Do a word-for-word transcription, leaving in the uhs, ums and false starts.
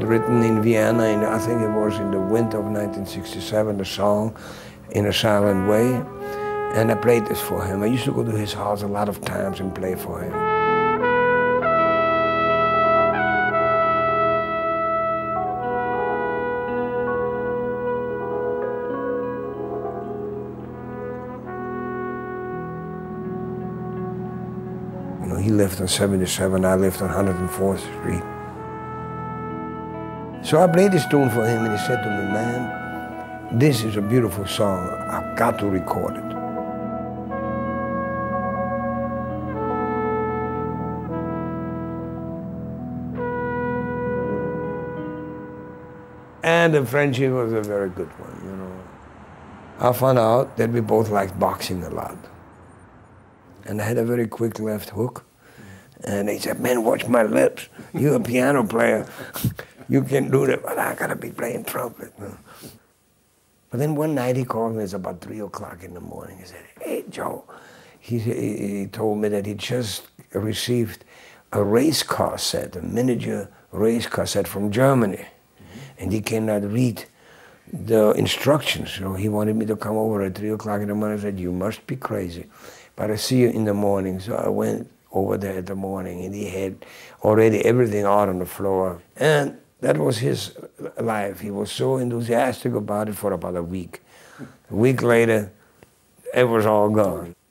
written in Vienna, in, I think it was in the winter of nineteen sixty-seven, the song, In a Silent Way. And I played this for him. I used to go to his house a lot of times and play for him. You know, he lived on seventy-seven, I lived on one hundred fourth Street. So I played this tune for him and he said to me, man, this is a beautiful song, I've got to record it. And the friendship was a very good one, you know. I found out that we both liked boxing a lot. And I had a very quick left hook. And he said, man, watch my lips. You're a piano player. You can do that, but I gotta be playing trumpet. But then one night he called me, it's about three o'clock in the morning. He said, hey, Joe. He, he told me that he just received a race car set, a miniature race car set from Germany. Mm-hmm. And he cannot read the instructions. So he wanted me to come over at three o'clock in the morning. I said, you must be crazy. But I see you in the morning. So I went over there in the morning and he had already everything out on the floor. And that was his life. He was so enthusiastic about it for about a week. A week later, it was all gone.